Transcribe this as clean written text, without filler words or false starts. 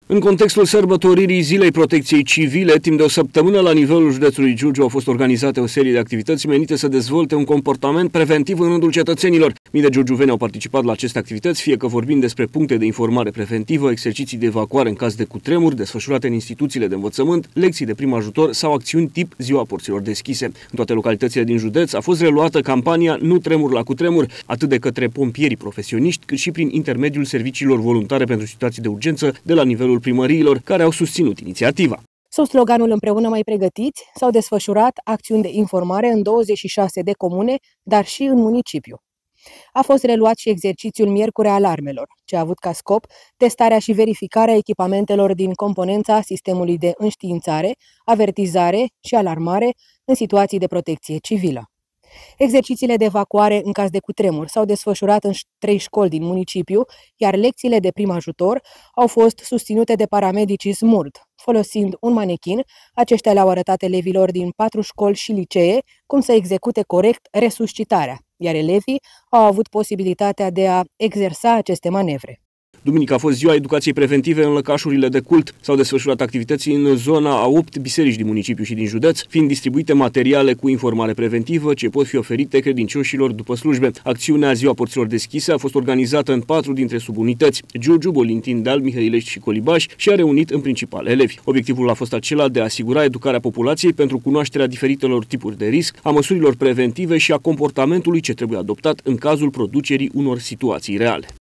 În contextul sărbătoririi Zilei Protecției Civile, timp de o săptămână la nivelul județului Giurgiu au fost organizate o serie de activități menite să dezvolte un comportament preventiv în rândul cetățenilor. Mii de giurgiuveni au participat la aceste activități, fie că vorbim despre puncte de informare preventivă, exerciții de evacuare în caz de cutremur, desfășurate în instituțiile de învățământ, lecții de prim ajutor sau acțiuni tip Ziua Porților Deschise. În toate localitățile din județ a fost reluată campania Nu tremur la cutremur, atât de către pompierii profesioniști, cât și prin intermediul serviciilor voluntare pentru situații de urgență de la nivelul primăriilor, care au susținut inițiativa. Sub sloganul Împreună mai pregătiți, s-au desfășurat acțiuni de informare în 26 de comune, dar și în municipiu. A fost reluat și exercițiul Miercurea Alarmelor, ce a avut ca scop testarea și verificarea echipamentelor din componența sistemului de înștiințare, avertizare și alarmare în situații de protecție civilă. Exercițiile de evacuare în caz de cutremur s-au desfășurat în 3 școli din municipiu, iar lecțiile de prim ajutor au fost susținute de paramedicii SMURD. Folosind un manechin, aceștia le-au arătat elevilor din 4 școli și licee cum să execute corect resuscitarea, iar elevii au avut posibilitatea de a exersa aceste manevre. Duminică a fost ziua educației preventive în lăcașurile de cult. S-au desfășurat activități în zona a 8 biserici din municipiu și din județ, fiind distribuite materiale cu informare preventivă ce pot fi oferite credincioșilor după slujbe. Acțiunea Ziua Porților Deschise a fost organizată în 4 dintre subunități, Giurgiu, Bolintin, Deal, Mihăilești și Colibaș, și a reunit în principal elevi. Obiectivul a fost acela de a asigura educarea populației pentru cunoașterea diferitelor tipuri de risc, a măsurilor preventive și a comportamentului ce trebuie adoptat în cazul producerii unor situații reale.